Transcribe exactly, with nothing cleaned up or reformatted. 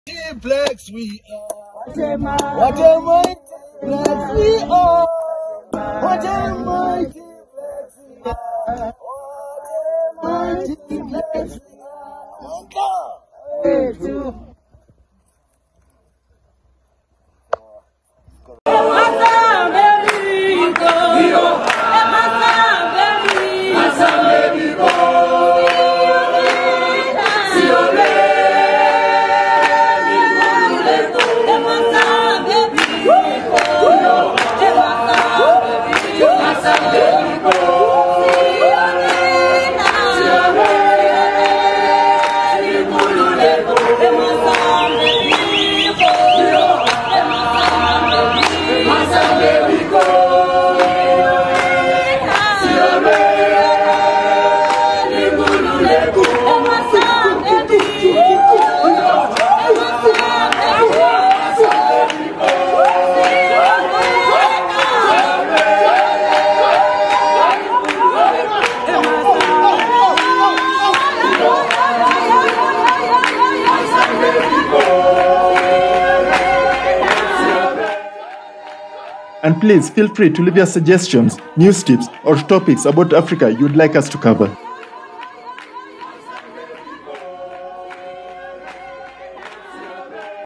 Multiplex we are. What a multiplex we are. What a multiplex we are. What a multiplex we are. Hey, two. And please feel free to leave your suggestions, news tips, or topics about Africa you'd like us to cover.